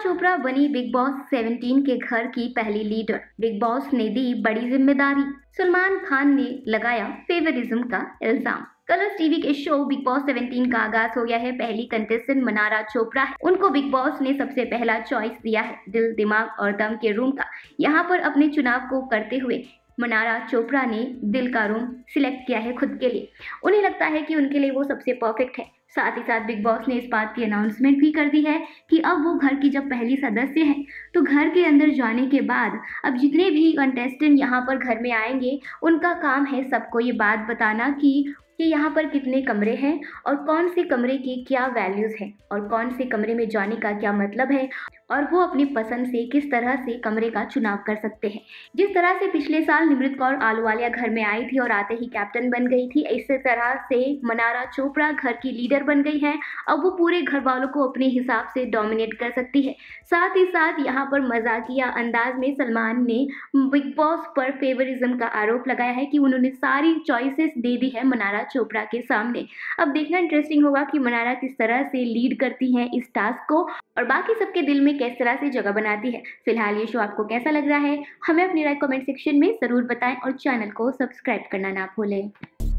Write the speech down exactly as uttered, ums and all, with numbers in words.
चोपड़ा बनी big Boss सत्रह के घर की पहली लीडर। बिग बॉस ने दी बड़ी जिम्मेदारी। सलमान खान ने लगाया फेवरिज्म का इल्जाम। कलर्स टीवी के शो बिग बॉस सत्रह का आगाज हो गया है। पहली कंटेस्टेंट मनारा चोपड़ा है। उनको बिग बॉस ने सबसे पहला चॉइस दिया है, दिल, दिमाग और दम के रूम का। यहाँ पर अपने चुनाव को करते हुए मनारा चोपड़ा ने दिल का रूम सिलेक्ट किया है खुद के लिए। उन्हें लगता है कि उनके लिए वो सबसे परफेक्ट है। साथ ही साथ बिग बॉस ने इस बात की अनाउंसमेंट भी कर दी है कि अब वो घर की जब पहली सदस्य है तो घर के अंदर जाने के बाद अब जितने भी कंटेस्टेंट यहाँ पर घर में आएंगे उनका काम है सबको ये बात बताना कि कि यहाँ पर कितने कमरे हैं और कौन से कमरे की क्या वैल्यूज है और कौन से कमरे में जाने का क्या मतलब है और वो अपनी पसंद से किस तरह से कमरे का चुनाव कर सकते हैं। जिस तरह से पिछले साल निमृत कौर आलूवालिया घर में आई थी और आते ही कैप्टन बन गई थी, इसी तरह से मनारा चोपड़ा घर की लीडर बन गई है। अब वो पूरे घर वालों को अपने हिसाब से डोमिनेट कर सकती है। साथ ही साथ यहाँ पर मजाकिया अंदाज में सलमान ने बिग बॉस पर फेवरिज्म का आरोप लगाया है कि उन्होंने सारी चॉइसेस दे दी है मनारा चोपड़ा के सामने। अब देखना इंटरेस्टिंग होगा कि मनारा किस तरह से लीड करती हैं इस टास्क को और बाकी सबके दिल में किस तरह से जगह बनाती है। फिलहाल ये शो आपको कैसा लग रहा है, हमें अपनी राय कमेंट सेक्शन में जरूर बताएं और चैनल को सब्सक्राइब करना ना भूलें।